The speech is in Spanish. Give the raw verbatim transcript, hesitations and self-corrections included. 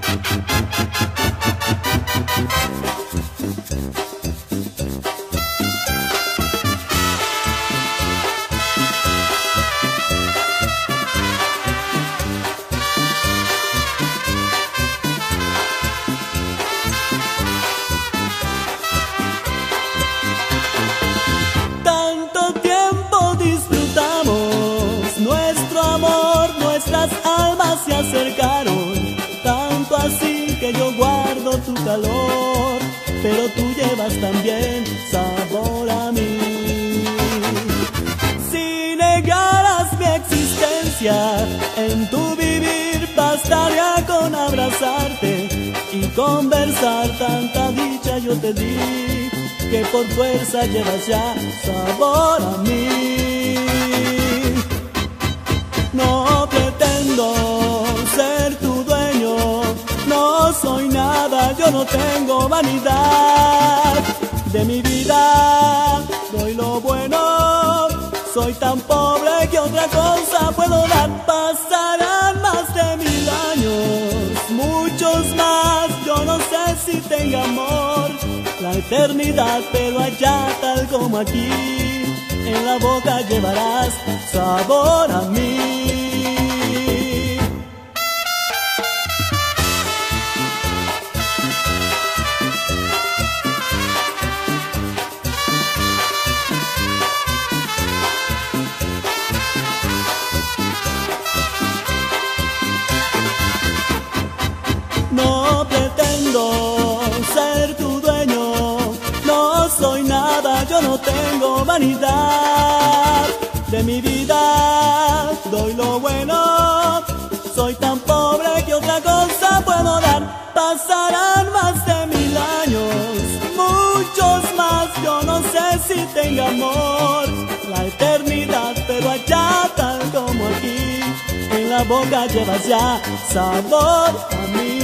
Nuestras almas se acercaron, tanto así que yo guardo tu calor, pero tú llevas también sabor a mí. Si negaras mi existencia, en tu vivir bastaría con abrazarte y conversar. Tanta dicha yo te di, que por fuerza llevas ya sabor a mí. No pretendo ser tu dueño, no soy nada, yo no tengo vanidad. De mi vida doy lo bueno, soy tan pobre que otra cosa puedo dar. Pasarán más de mil años, muchos más, yo no sé si tenga amor. La eternidad, pero allá tal como aquí, en la boca llevarás sabor a mí. No pretendo ser tu dueño, no soy nada, yo no tengo vanidad. De mi vida doy lo bueno, soy tan pobre que otra cosa puedo dar. Pasarán más de mil años, muchos más, yo no sé si tenga amor. La eternidad, pero allá tal como aquí, en la boca llevas ya sabor a mí.